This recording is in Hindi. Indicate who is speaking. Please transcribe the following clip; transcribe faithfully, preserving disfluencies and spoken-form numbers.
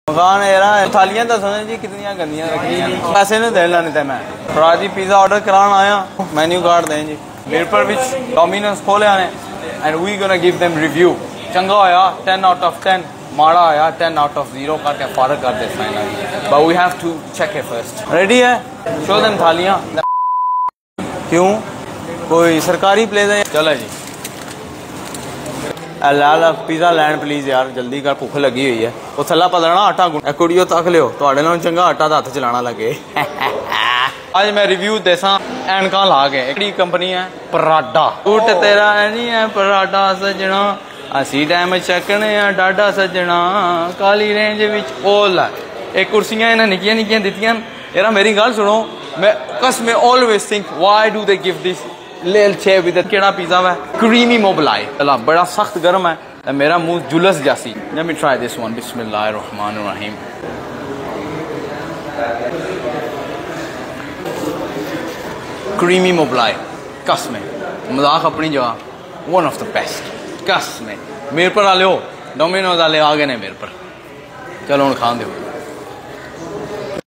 Speaker 1: मकान यार थालियां दसो जी कितनी गंदियां रखी पैसे नहीं देना नहीं मैं थोड़ा जी पिज़्ज़ा ऑर्डर कराना आया मेन्यू कार्ड दें जी मिरपुर विच डोमिनोस खोले ने and we gonna give them review चंगा होया टेन आउट ऑफ टेन माड़ा आया टेन आउट ऑफ जीरो करके फारग कर दे finally but we have to check it first ready है शो देम थालियां क्यों कोई सरकारी प्लेस है चलो जी लाल पिज़्ज़ा लैंड प्लीज यार जल्दी कर भुख लगी हुई है वो थला पदना आटा गुण कुड़ियो तक लियो थोड़े नाल चंगा आटा दा हथ चलाना लगे आज मैं रिव्यू देसा एनका ला के एक कंपनी है पराडा सूट तेरा नहीं है पराडा सजना असी टाइम चकने डाडा सजना काली रेंज विच ओल एक कुर्सियां इन्हें निक्कियां निक्कियां दित्तियां यार मेरी गल सुनो मैं कस में always think why do they give this लेल छे विद केड़ा पिज़्ज़ा है क्रीमी मोबलाई चला बड़ा सख्त गर्म है मेरा मुंह जुलस जासी let me try this one बिस्मिल्लाहिर रहमानिर रहीम क्रीमी मोबलाई कस में मजाक अपनी जगह वन ऑफ द बेस्ट कस में मिरपुर वाले हो डोमिनोज वाले आ गए ने मिरपुर चलो हम खान दो